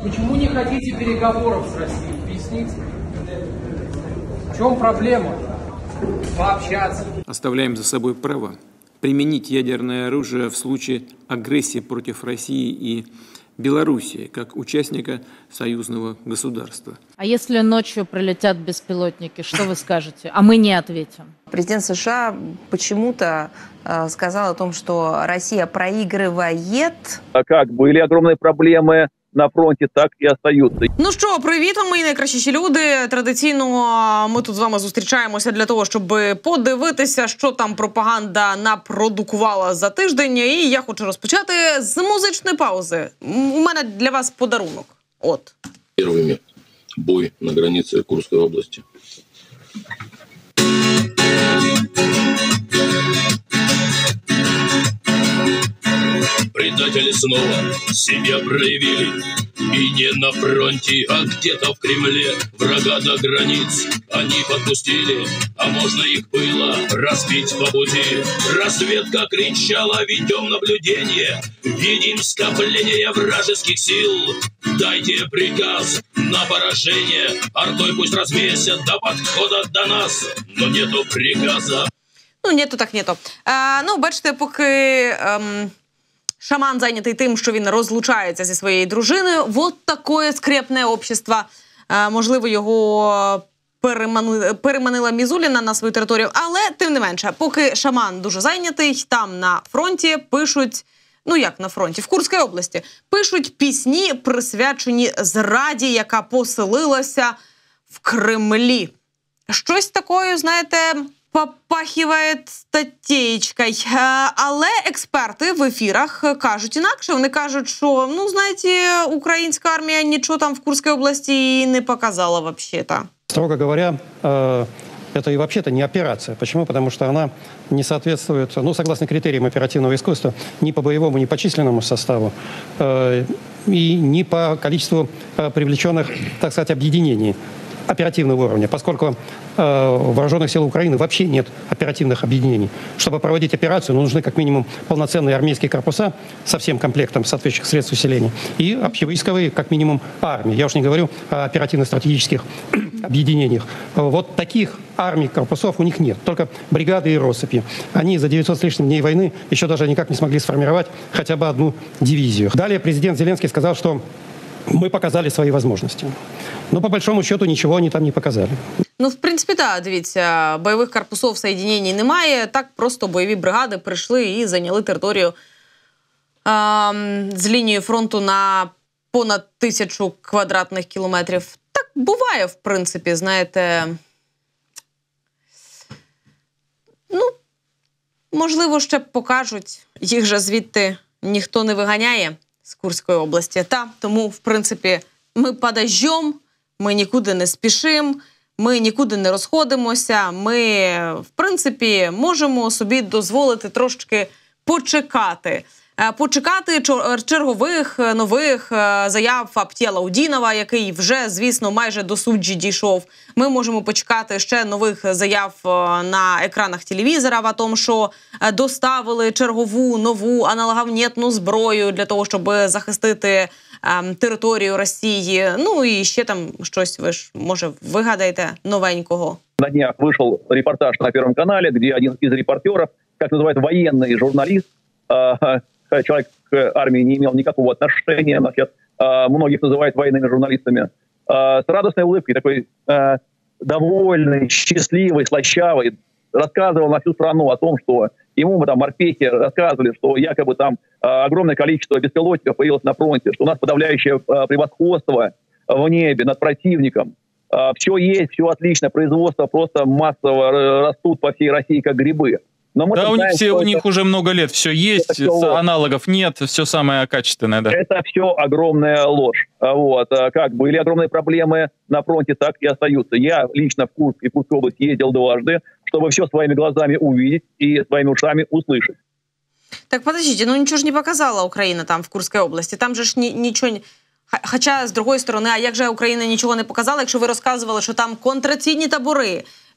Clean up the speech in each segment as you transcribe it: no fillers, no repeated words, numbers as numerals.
Почему не хотите переговоров с Россией? Объясните. В чем проблема? Пообщаться. Оставляем за собой право применить ядерное оружие в случае агрессии против России и Белоруссии, как участника союзного государства. А если ночью прилетят беспилотники, что вы скажете? А мы не ответим. Президент США почему-то сказал о том, что Россия проигрывает. Как были огромные проблемы на фронті, так і остаються. Ну що, привіт вам, мої найкращіші люди. Традиційно ми тут з вами зустрічаємося для того, щоб подивитися, що там пропаганда напродукувала за тиждень. І я хочу розпочати з музичної паузи. У мене для вас подарунок. От. Перший мир. Бой на границі Курської області. Предатели снова себя проявили. И не на фронте, а где-то в Кремле. Врага до границ они подпустили. А можно их было разбить по пути. Разведка кричала, ведем наблюдение. Видим скопление вражеских сил. Дайте приказ на поражение. Артой пусть размесят до подхода до нас. Но нету приказа. Ну, нету так нету. Ну, бачите, поки... Шаман зайнятий тим, що він розлучається зі своєю дружиною. Вот таке скрепне общество. Можливо, його переманила Мізуліна на свою територію. Але, тим не менше, поки шаман дуже зайнятий, там на фронті пишуть, ну як на фронті, в Курській області, пишуть пісні, присвячені зраді, яка поселилася в Кремлі. Щось такое, знаєте... попахиває статтєчкою. Але експерти в ефірах кажуть інакше. Вони кажуть, що, ну, знаєте, українська армія нічого там в Курській області не показала вообще-то. Строго говоря, это и вообще-то не операция. Почему? Потому что она не соответствует, ну, согласно критериям оперативного искусства, ни по боевому, ни по численному составу, и ни по количеству привлеченных, так сказать, объединений оперативного уровня, поскольку в вооруженных сил Украины вообще нет оперативных объединений. Чтобы проводить операцию, нужны как минимум полноценные армейские корпуса со всем комплектом соответствующих средств усиления и общевойсковые, как минимум, армии. Я уж не говорю о оперативно-стратегических объединениях. Вот таких армий, корпусов у них нет, только бригады и россыпи. Они за 900 с лишним дней войны еще даже никак не смогли сформировать хотя бы одну дивизию. Далее президент Зеленский сказал, что мы показали свои возможности. Но по большому счету нічого вони там не показали. Ну, в принципі, так, дивіться, бойових корпусів соєдинень немає, так просто бойові бригади прийшли і зайняли територію з лінією фронту на понад 1000 квадратних кілометрів. Так буває, в принципі, знаєте. Ну, можливо, ще покажуть, їх же звідти ніхто не виганяє з Курської області. Та, тому, в принципі, ми подождем, ми нікуди не спішимо, ми нікуди не розходимося, ми, в принципі, можемо собі дозволити трошки почекати. Почекати чергових нових заяв Аптєла Удінова, який вже, звісно, майже до суджі дійшов. Ми можемо почекати ще нових заяв на екранах телевізора о тому, що доставили чергову нову аналоговнєтну зброю для того, щоб захистити територію Росії. Ну і ще там щось ви ж, може, вигадаєте новенького. На днях вышел репортаж на Первом канале, где один из репортеров, как называют, военный журналист, человек к армии не имел никакого отношения, значит, многих называют военными журналистами, с радостной улыбкой, такой довольный, счастливый, слащавый, рассказывал на всю страну о том, что ему там морпехи рассказывали, что якобы там огромное количество беспилотников появилось на фронте, что у нас подавляющее превосходство в небе над противником. Все есть, все отлично, производство просто массово растут по всей России, как грибы. Но да, у них уже много лет все есть, все аналогов нет, все самое качественное. Да. Это все огромная ложь. Вот. Как были огромные проблемы на фронте, так и остаются. Я лично в Курск и Курскую область ездил дважды, чтобы все своими глазами увидеть и своими ушами услышать. Так, подождите, ну ничего же не показала Украина там в Курской области. Там же ж ничего не... Хоча, з другої сторони, а як же Україна нічого не показала, якщо ви розказували, що там контраційні табори,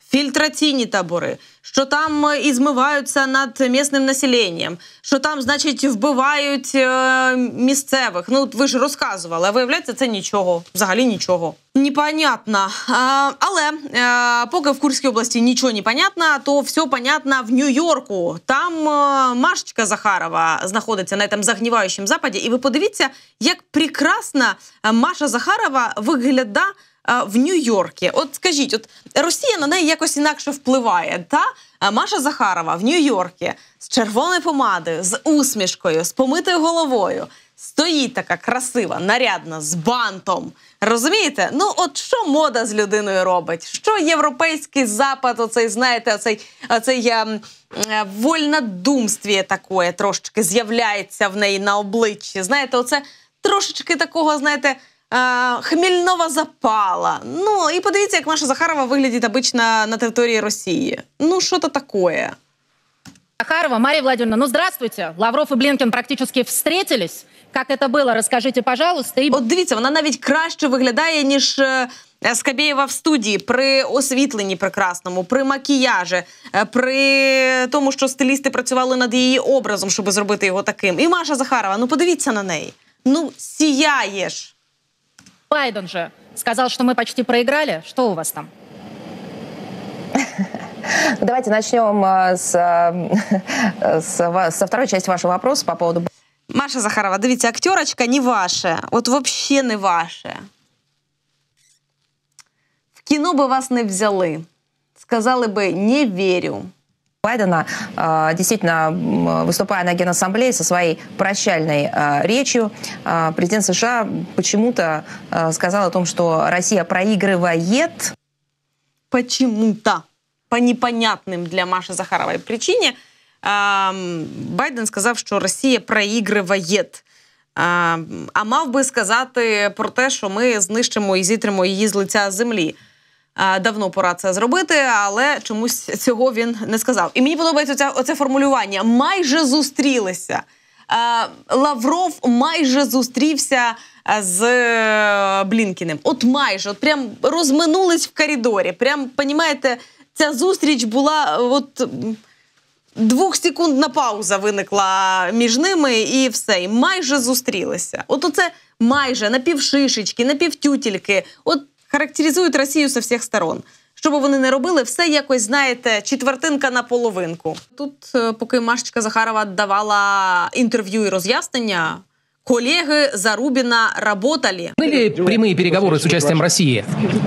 фільтраційні табори, що там і змиваються над місцевим населенням, що там, значить, вбивають місцевих. Ну, ви ж розказували, а виявляється, це нічого, взагалі нічого. Непонятно. Але поки в Курській області нічого не понятно, то все понятно в Нью-Йорку. Там Машечка Захарова знаходиться на цьому загніваючому западі. І ви подивіться, як прекрасно Маша Захарова виглядає в Нью-Йорку. От скажіть, от Росія на неї якось інакше впливає, та? Маша Захарова в Нью-Йорку з червоною помадою, з усмішкою, з помитою головою. Стоїть така красива, нарядна, з бантом. Розумієте? Ну, от що мода з людиною робить? Що європейський запад, оцей, знаєте, оцей вольнодумстві таке трошечки з'являється в неї на обличчі. Знаєте, оце трошечки такого, знаєте, хмільного запала. Ну, і подивіться, як Маша Захарова виглядить обично на території Росії. Ну, що то таке? Захарова, Мария Владимировна, ну здравствуйте. Лавров и Блинкен практически встретились. Как это было, расскажите, пожалуйста. От дивіться, вона навіть краще виглядає, ніж Скабєєва в студії, при освітленні прекрасному, при макіяжі, при тому, що стилісти працювали над її образом, щоб зробити його таким. І Маша Захарова, ну подивіться на неї. Ну, сіяєш. Байден же сказал, что мы почти проиграли. Что у вас там? Давайте начнем со второй части вашего вопроса по поводу... Маша Захарова, дивіться, актерочка не ваша. От взагалі не ваша. В кіно би вас не взяли. Сказали би «не верю». Байдена, действительно, выступая на Генассамблее со своей прощальной речью, президент США почему-то сказал о том, что Россия проигрывает. Почему-то. По непонятним для Маші Захарової причині Байден сказав, що Росія проігриває. А мав би сказати про те, що ми знищимо і зітримо її з лиця землі. Давно пора це зробити, але чомусь цього він не сказав. І мені подобається оце формулювання. Майже зустрілися. Лавров майже зустрівся з Блінкіним. От майже. От прям розминулись в коридорі. Прям, понімаєте, ця зустріч була, от 2-секундна пауза виникла між ними і все. І майже зустрілися. От оце майже, напівшишечки, напівтютельки. От характеризують Росію з всіх сторон. Що би вони не робили, все якось, знаєте, четвертинка на половинку. Тут, поки Машечка Захарова давала інтерв'ю і роз'яснення, коллеги Зарубина работали. Были прямые переговоры с участием России?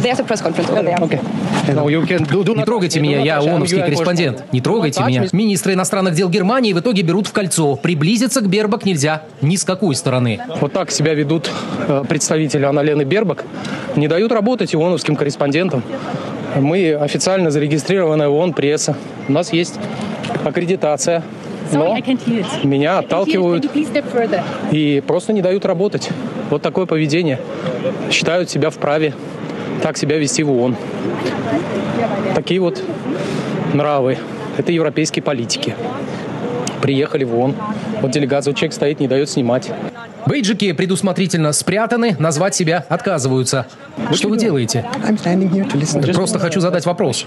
Не трогайте меня, я ООНовский корреспондент. Не трогайте меня. Министры иностранных дел Германии в итоге берут в кольцо. Приблизиться к Бербак нельзя ни с какой стороны. Вот так себя ведут представители Анналены Бербак. Не дают работать ООНовским корреспондентам. Мы официально зарегистрированная ООН пресса. У нас есть аккредитация. Но меня отталкивают и просто не дают работать. Вот такое поведение. Считают себя вправе так себя вести в ООН. Такие вот нравы. Это европейские политики. Приехали в ООН. Вот делегация, человек стоит, не дает снимать. Бейджики предусмотрительно спрятаны, назвать себя отказываются. Что вы делаете? Просто хочу задать вопрос.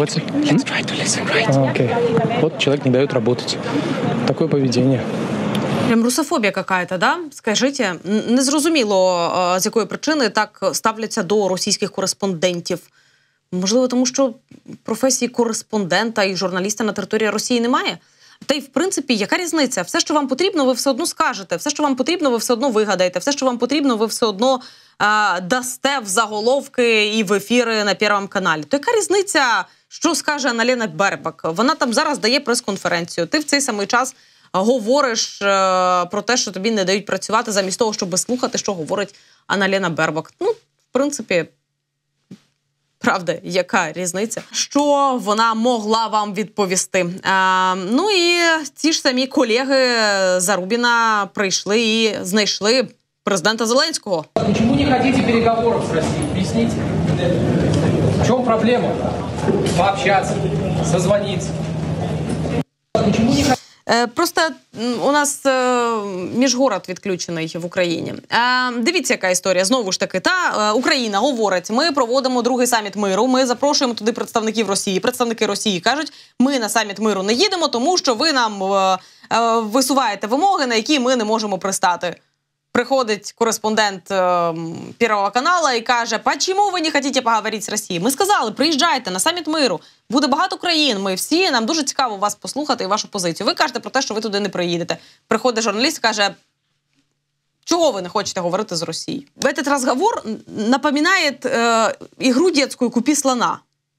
Вот человек не дает работать. Такое поведение. Прям русофобія какая-то, да? Скажіть, незрозуміло, з якої причини так ставляться до російських кореспондентів. Можливо, тому що професії кореспондента і журналіста на території Росії немає? Та й, в принципі, яка різниця? Все, що вам потрібно, ви все одно скажете. Все, що вам потрібно, ви все одно вигадаєте. Все, що вам потрібно, ви все одно дасте в заголовки і в ефіри на Первому каналі. То яка різниця, що скаже Анналена Бербак? Вона там зараз дає прес-конференцію. Ти в цей самий час говориш про те, що тобі не дають працювати, замість того, щоб слухати, що говорить Анналена Бербак. Ну, в принципі, правда, яка різниця? Що вона могла вам відповісти? Ну і ті ж самі колеги Зарубіна прийшли і знайшли президента Зеленського. Почему не хотите переговоров с Россией? Объясните. В чем проблема? Пообщаться, созвониться. Просто у нас міжгород відключений в Україні. Дивіться, яка історія. Знову ж таки, Україна говорить, ми проводимо другий саміт миру, ми запрошуємо туди представників Росії. Представники Росії кажуть, ми на саміт миру не їдемо, тому що ви нам висуваєте вимоги, на які ми не можемо пристати. Приходить кореспондент Первого канала і каже, почему ви не хочете поговорити з Росією? Ми сказали, приїжджайте на саміт миру, буде багато країн, ми всі, нам дуже цікаво вас послухати і вашу позицію. Ви кажете про те, що ви туди не приїдете. Приходить журналіст і каже, чого ви не хочете говорити з Росією? Этот розговор напоминає ігру дитячу «Купи слона».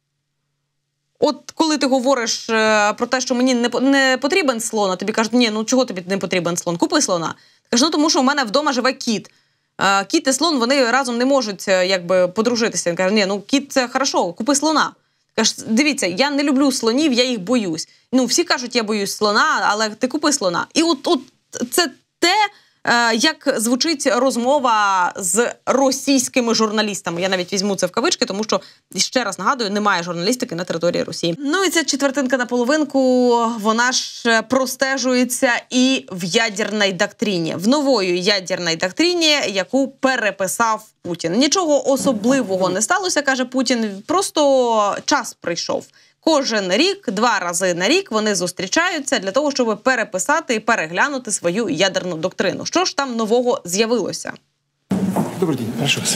От коли ти говориш про те, що мені не потрібен слон, а тобі кажуть, ні, ну чого тобі не потрібен слон? Купи слона. Кажу, ну тому що у мене вдома живе кіт. Кіт і слон, вони разом не можуть якби подружитися. Він каже, ні, ну кіт це хорошо, купи слона. Каже, дивіться, я не люблю слонів, я їх боюсь. Ну, всі кажуть, я боюсь слона, але ти купи слона. І от це те, як звучить розмова з російськими журналістами. Я навіть візьму це в кавички, тому що, ще раз нагадую, немає журналістики на території Росії. Ну і ця четвертинка на половинку, вона ж простежується і в ядерній доктрині. В нової ядерній доктрині, яку переписав Путін. Нічого особливого не сталося, каже Путін, просто час прийшов. Кожен рік, 2 рази на рік вони зустрічаються для того, щоб переписати і переглянути свою ядерну доктрину. Що ж там нового з'явилося? Добрый день, прошу вас.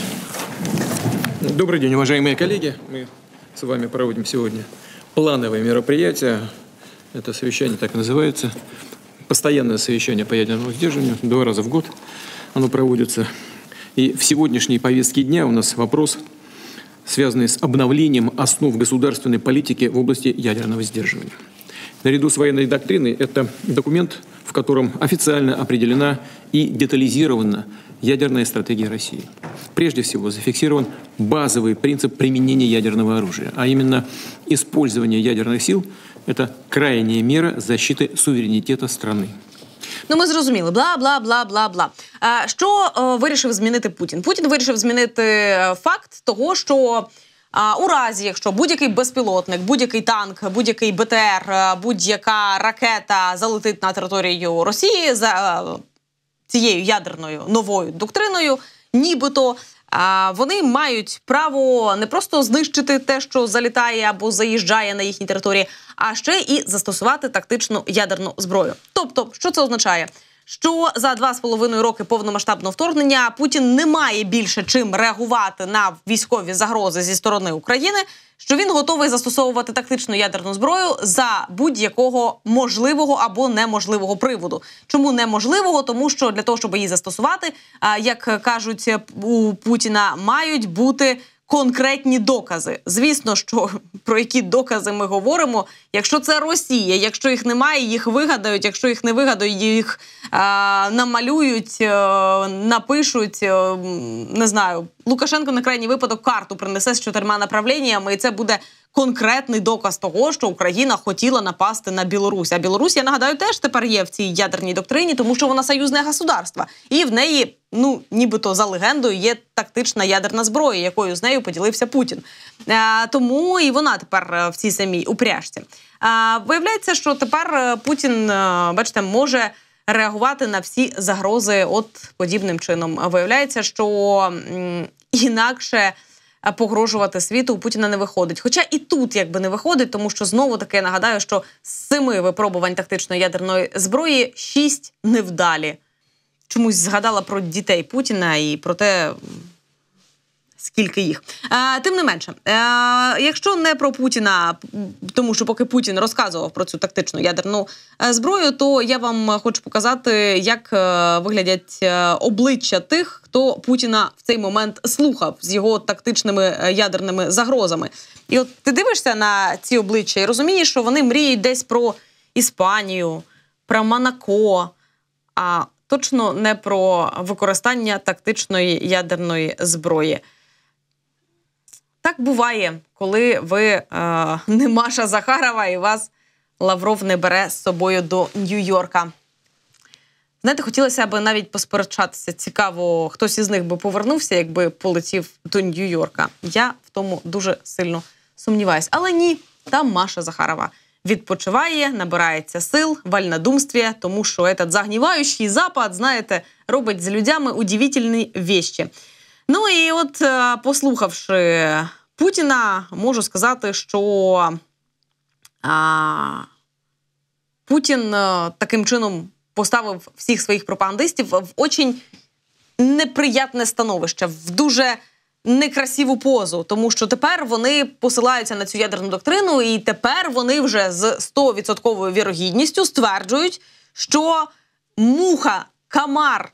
Добрый день, уважаемые коллеги. Мы с вами проводим сегодня плановое мероприятие. Это совещание так и называется. Постоянное совещание по ядерному сдерживанию. 2 раза в год оно проводится. И в сегодняшней повестке дня у нас вопрос, связанные с обновлением основ государственной политики в области ядерного сдерживания. Наряду с военной доктриной это документ, в котором официально определена и детализирована ядерная стратегия России. Прежде всего зафиксирован базовый принцип применения ядерного оружия, а именно использование ядерных сил – это крайняя мера защиты суверенитета страны. Ну, ми зрозуміли. Бла-бла-бла-бла-бла. Що вирішив змінити Путін? Путін вирішив змінити факт того, що у разі, якщо будь-який безпілотник, будь-який танк, будь-який БТР, будь-яка ракета залетить на територію Росії за цією ядерною новою доктриною, нібито вони мають право не просто знищити те, що залітає або заїжджає на їхній території, а ще і застосувати тактичну ядерну зброю. Тобто, що це означає? Що за 2,5 роки повномасштабного вторгнення Путін не має більше чим реагувати на військові загрози зі сторони України, що він готовий застосовувати тактичну ядерну зброю за будь-якого можливого або неможливого приводу. Чому неможливого? Тому що для того, щоб її застосувати, як кажуть у Путіна, мають бути конкретні докази. Звісно, що про які докази ми говоримо, якщо це Росія, якщо їх немає, їх вигадають, якщо їх не вигадають, їх намалюють, напишуть, не знаю, Лукашенко на крайній випадок карту принесе з 4 направленнями, і це буде конкретний доказ того, що Україна хотіла напасти на Білорусь. А Білорусь, я нагадаю, теж тепер є в цій ядерній доктрині, тому що вона союзне государство. І в неї, ну, нібито за легендою, є тактична ядерна зброя, якою з нею поділився Путін. Тому і вона тепер в цій самій упряжці. Виявляється, що тепер Путін, бачите, може реагувати на всі загрози от подібним чином. Виявляється, що інакше погрожувати світу у Путіна не виходить. Хоча і тут якби не виходить, тому що знову-таки нагадаю, що з 7 випробувань тактичної ядерної зброї 6 невдалі. Чомусь згадала про дітей Путіна і про те, скільки їх. Тим не менше, якщо не про Путіна, тому що поки Путін розказував про цю тактичну ядерну зброю, то я вам хочу показати, як виглядять обличчя тих, хто Путіна в цей момент слухав з його тактичними ядерними загрозами. І от ти дивишся на ці обличчя і розумієш, що вони мріють десь про Іспанію, про Монако, а точно не про використання тактичної ядерної зброї. Так буває, коли ви не Маша Захарова і вас Лавров не бере з собою до Нью-Йорка. Знаєте, хотілося б навіть посперечатися. Цікаво, хтось із них би повернувся, якби полетів до Нью-Йорка. Я в тому дуже сильно сумніваюся. Але ні, там Маша Захарова. відпочиває, набирається сил, вольнодумстві, тому що этот загніваючий Запад, знаєте, робить з людьми удивительні вещі. Ну і от, послухавши Путіна, можу сказати, що Путін таким чином поставив всіх своїх пропагандистів в очень неприятне становище, в дуже некрасиву позу, тому що тепер вони посилаються на цю ядерну доктрину, і тепер вони вже з 100% вірогідністю стверджують, що муха, комар,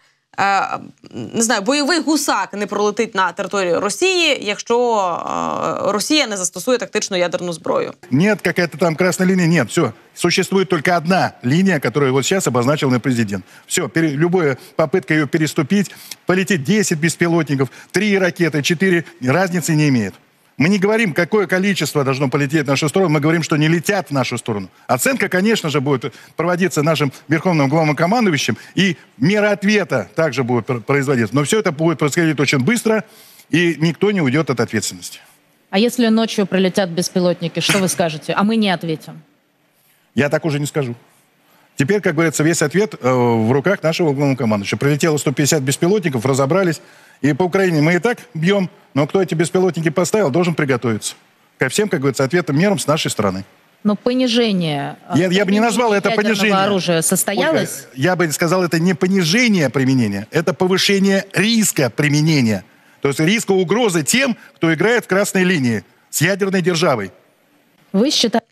не знаю, бойовий гусак не пролетить на територію Росії, якщо Росія не застосує тактичну ядерну зброю. Нет, какая-то там красная линия, нет, все. Существует только одна линия, которую вот сейчас обозначил на президент. Все, любая попытка ее переступить, полетит 10 беспилотников, 3 ракеты, 4, разницы не имеет. Мы не говорим, какое количество должно полететь в нашу сторону, мы говорим, что не летят в нашу сторону. Оценка, конечно же, будет проводиться нашим верховным главнокомандующим, и мера ответа также будет производиться. Но все это будет происходить очень быстро, и никто не уйдет от ответственности. А если ночью прилетят беспилотники, что вы скажете? А мы не ответим. Я так уже не скажу. Теперь, как говорится, весь ответ в руках нашего главнокомандующего. Прилетело 150 беспилотников, разобрались. И по Украине мы и так бьем, но кто эти беспилотники поставил, должен приготовиться ко всем, как говорится, ответным мерам с нашей стороны. Но понижение я бы не назвал это понижение оружия состоялось? Ольга, я бы сказал, это не понижение применения, это повышение риска применения. То есть риска угрозы тем, кто играет в красной линии с ядерной державой. Ви считаєте?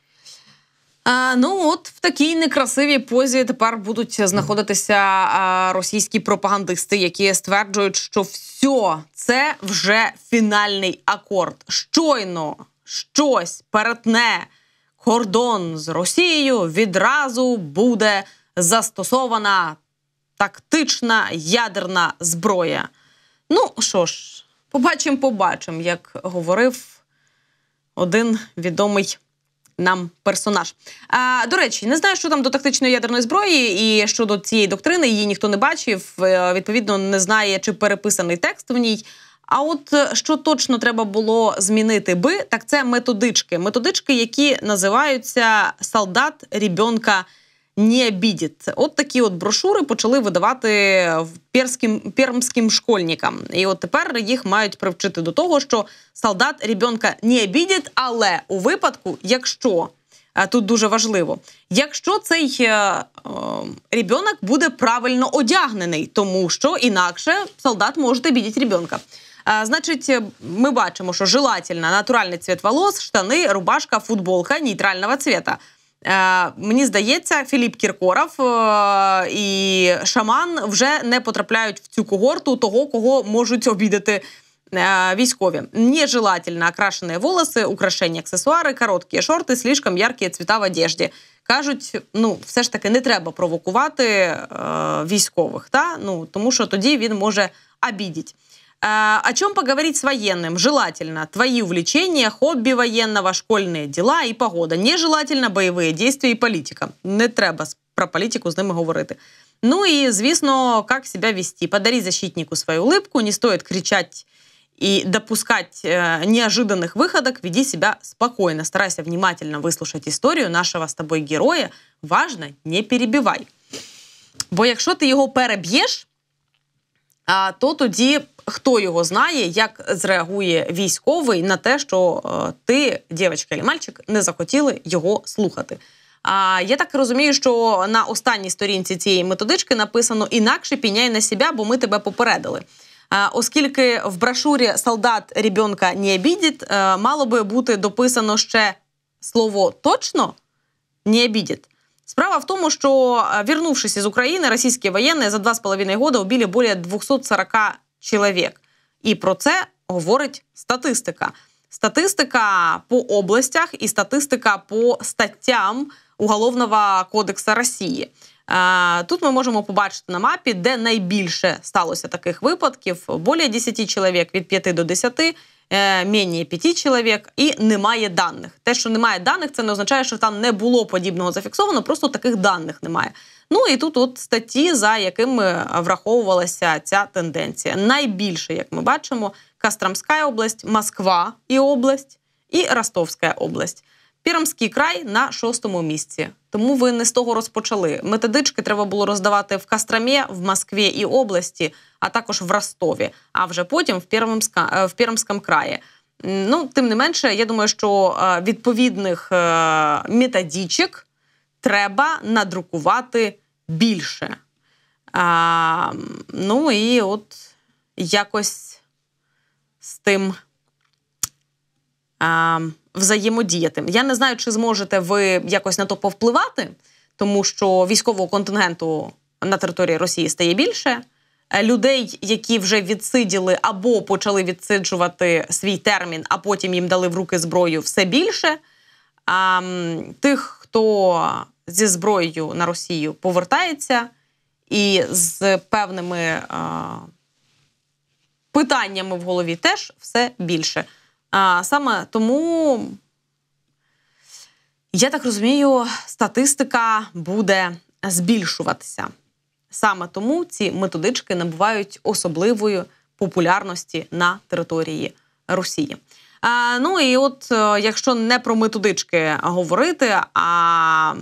Ну от в такій некрасивій позі тепер будуть знаходитися російські пропагандисти, які стверджують, що все, це вже фінальний акорд. Щойно щось перетне кордон з Росією, відразу буде застосована тактична ядерна зброя. Ну що ж, побачимо, як говорив один відомий нам персонаж. До речі, не знаю, що там до тактичної ядерної зброї і щодо цієї доктрини, її ніхто не бачив, відповідно, не знає, чи переписаний текст в ній. А от що точно треба було змінити би, так це методички. Методички, які називаються «Солдат ребенка не обидит». От такі от брошури почали видавати пермським школьникам. І от тепер їх мають привчити до того, що солдат ребенка не обидит, але у випадку, якщо, тут дуже важливо, якщо цей ребенок буде правильно одягнений, тому що інакше солдат може обидіти ребенка. Значить, ми бачимо, що желательно натуральний цвет волос, штани, рубашка, футболка нейтрального цвета. Мені здається, Філіп Кіркоров і Шаман вже не потрапляють в цю когорту того, кого можуть обідати військові. Нежелательно окрашені волоси, украшення, аксесуари, короткі шорти, слишком яркі цвіта в одежді. Кажуть, все ж таки не треба провокувати військових, тому що тоді він може обідіти. О чем поговорить с военным? Желательно твои увлечения, хобби военного, школьные дела и погода. Нежелательно бойові действия і політика. Не треба про політику з ними говорити. Ну и, звісно, как себя вести. Подари защитнику свою улыбку, не стоит кричать и допускать неожиданных выходок, веди себя спокойно. Старайся внимательно выслушать историю нашего с тобой героя. Важно, не перебивай. Бо якщо ти його переб'єш, то тоді хто його знає, як зреагує військовий на те, що ти, дівчинка чи мальчик, не захотіли його слухати. Я так розумію, що на останній сторінці цієї методички написано «інакше піняй на себе, бо ми тебе попередили». Оскільки в брошурі «Солдат ребенка не обидит» мало би бути дописано ще слово «точно не обидит». Справа в тому, що, вернувшись из Украины, российские военные за 2,5 года убили более 240 чоловік. І про це говорить статистика. Статистика по областях і статистика по статтям Уголовного кодексу Росії. Тут ми можемо побачити на мапі, де найбільше сталося таких випадків. Більше 10 чоловік, від 5 до 10, менше 5 чоловік, і немає даних. Те, що немає даних, це не означає, що там не було подібного зафіксовано, просто таких даних немає. Ну і тут от статті, за якими враховувалася ця тенденція. Найбільше, як ми бачимо, Костромська область, Москва і область, і Ростовська область. Пермський край на 6-му місці. Тому ви не з того розпочали. Методички треба було роздавати в Костромі, в Москві і області, а також в Ростові, а вже потім в Пермському краї. Ну, тим не менше, я думаю, що відповідних методичок треба надрукувати більше. Ну і от якось з тим взаємодіяти. Я не знаю, чи зможете ви якось на то повпливати, тому що військового контингенту на території Росії стає більше. Людей, які вже відсиділи або почали відсиджувати свій термін, а потім їм дали в руки зброю, все більше. Тих, хто зі зброєю на Росію повертається і з певними питаннями в голові теж все більше. Саме тому, я так розумію, статистика буде збільшуватися. Саме тому ці методички набувають особливої популярності на території Росії. Ну і от, якщо не про методички говорити, а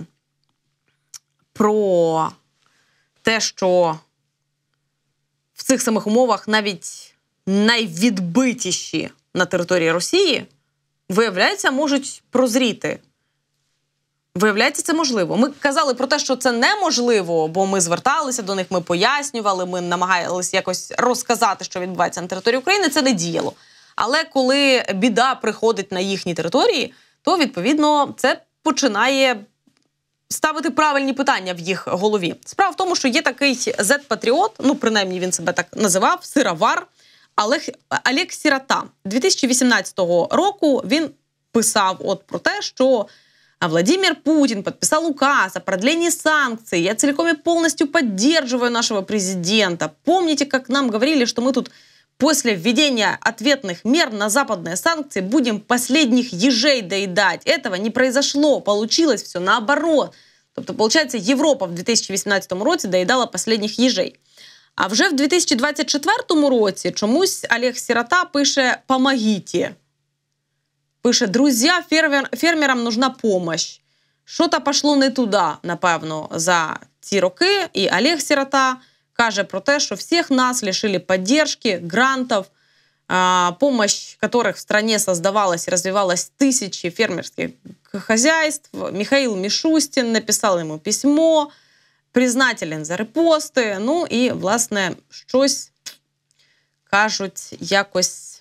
про те, що в цих самих умовах навіть найвідбитіші на території Росії, виявляється, можуть прозріти. Виявляється, це можливо. Ми казали про те, що це неможливо, бо ми зверталися до них, ми пояснювали, ми намагалися якось розказати, що відбувається на території України, це не діяло. Але коли біда приходить на їхні території, то, відповідно, це починає ставити правильні питання в їх голові. Справа в тому, що є такий зет-патріот, ну, принаймні він себе так називав, сировар, Олег Сирота. 2018 року він писав от про те, що Владимир Путин подписал указ о продлении санкций. Я целиком и полностью поддерживаю нашего президента. Помните, как нам говорили, что мы тут после введения ответных мер на западные санкции будем последних ежей доедать. Этого не произошло. Получилось все наоборот. Тобто, получается, Європа в 2018 році доїдала последних єжей. А вже в 2024 році чомусь Олег Сирота пише «помогите». Пише, друзья, фермерам нужна помощь. Що-то пішло не туди, напевно, за ці роки. І Олег Сирота каже про те, що всіх нас лишили поддержки, грантов, помощь которых в стране создавалась и развивалась тысячи фермерских хозяйств. Михаил Мишустин написал ему письмо, признателен за репости. Ну і, власне, щось, кажуть, якось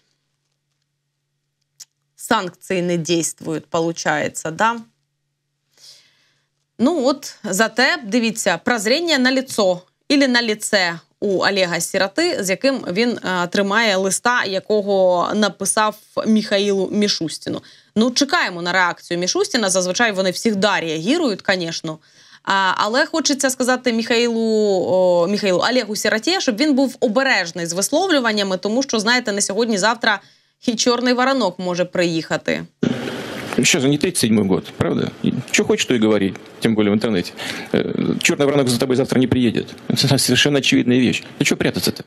санкции не действуют, получается, да? Ну от, зате, дивіться, прозріння на лицо, или на лице у Олега Сироти, з яким він тримає листа, якого написав Михаилу Мишустину. Ну, чекаємо на реакцію Мишустина, зазвичай вони завжди реагують, звісно. Але хочеться сказати Олегу Сироті, щоб він був обережний з висловлюваннями, тому що, знаєте, не сьогодні-завтра и черный воронок может приехать. Сейчас же не 37-й год, правда? Что хочешь, то и говори, тем более в интернете. Черный воронок за тобой завтра не приедет. Это совершенно очевидная вещь. Ну что прятаться-то?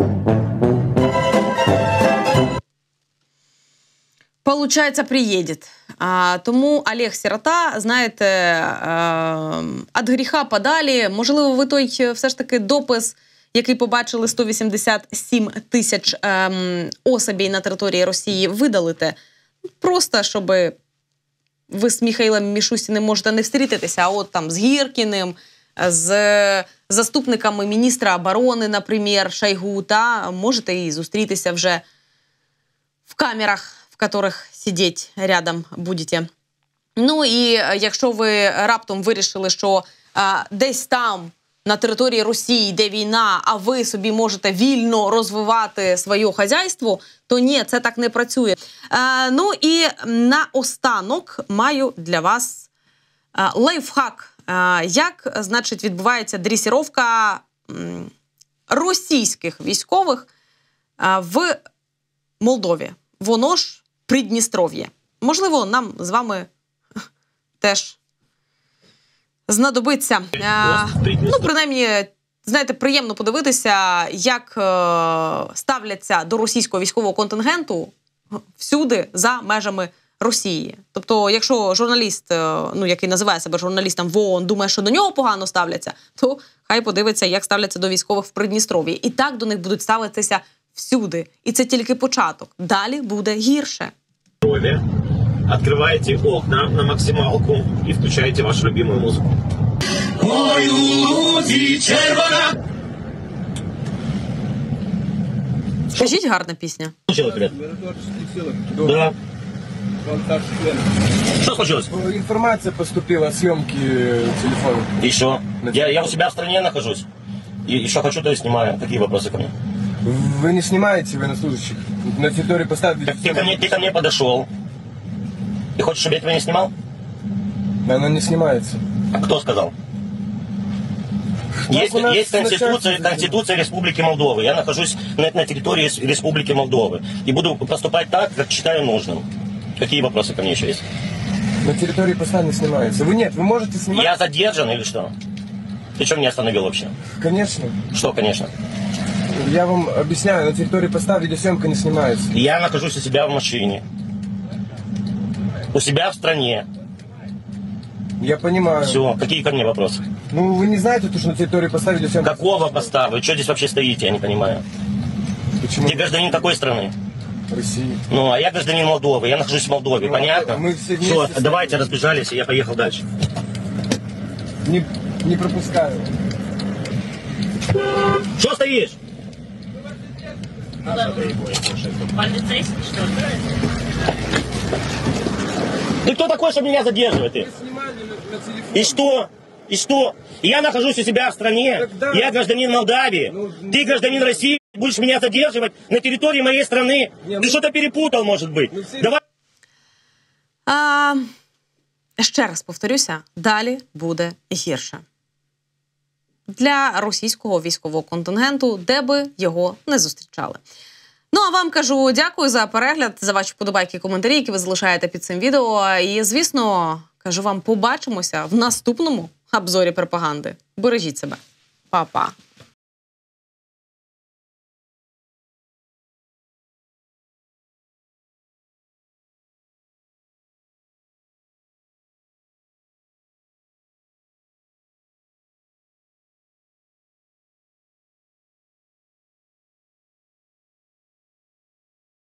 Получается, приедет. Тому Олег Сирота, знаєте, від гріха подалі. Можливо, ви той все ж таки допис, який побачили 187 тисяч особей на території Росії, видалите. Просто, щоб ви з Михайлом Мишустіним можете не встрітитися, а от там з Гіркіним, з заступниками міністра оборони, наприклад, Шойгу, та можете і зустрітися вже в камерах, в яких сидіти рядом будете. Ну і якщо ви раптом вирішили, що десь там, на території Росії йде війна, а ви собі можете вільно розвивати своє хазяйство, то ні, це так не працює. Ну і наостанок маю для вас лайфхак. Як, значить, відбувається дресіровка російських військових в Молдові. Воно ж Придністров'я. Можливо, нам з вами теж знадобиться. Ну, принаймні, знаєте, приємно подивитися, як ставляться до російського військового контингенту всюди за межами Росії. Тобто, якщо журналіст, ну, який називає себе журналістом в ООН, думає, що до нього погано ставляться, то хай подивиться, як ставляться до військових в Придністров'ї. І так до них будуть ставитися всюди. І це тільки початок. Далі буде гірше. Открываете окна на максималку и включаете вашу любимую музыку. Ой, лузі червона. Скажіть, гарна пісня. Да. Что случилось? Информация поступила о съемке телефона. И что? Я у себя в стране нахожусь. И что хочу, то и снимаю. Какие вопросы ко мне? Вы не снимаете военнослужащих? На территории поставили... Ты ко мне подошел. Ты хочешь, чтобы я тебя не снимал? Она не снимается. А кто сказал? Есть Конституция Республики Молдовы. Я нахожусь на территории Республики Молдовы. И буду поступать так, как считаю нужным. Какие вопросы ко мне еще есть? На территории поста не снимается. Вы можете снимать? Я задержан или что? Ты что меня остановил вообще? Конечно. Что, конечно? Я вам объясняю, на территории поста видеосъемка не снимается. Я нахожусь у себя в машине. У себя в стране. Я понимаю. Все, какие ко мне вопросы? Ну, вы не знаете, что на территории поста видеосъемка... Какого поста? Вы что здесь вообще стоите, я не понимаю. Почему? Ты гражданин какой страны? России. Ну, а я гражданин Молдовы, я нахожусь в Молдове, ну, понятно? Мы все вместе... Все, давайте, разбежались, и я поехал дальше. Не пропускаю. Что стоишь? Полицейский, что ли? Ты кто такой, чтобы меня задерживать? Ты? И что? И что? Я нахожусь у себя в стране. Тогда... Я гражданин Молдавии. Ты гражданин России. Будешь меня задерживать на территории моей страны. Ты что-то перепутал, может быть. Давай. Ще раз повторюся, далі буде гірше. Для російського військового контингенту, де би його не зустрічали. Ну, а вам кажу дякую за перегляд, за ваші вподобайки і коментарі, які ви залишаєте під цим відео. І, звісно, кажу вам, побачимося в наступному обзорі пропаганди. Бережіть себе. Па-па.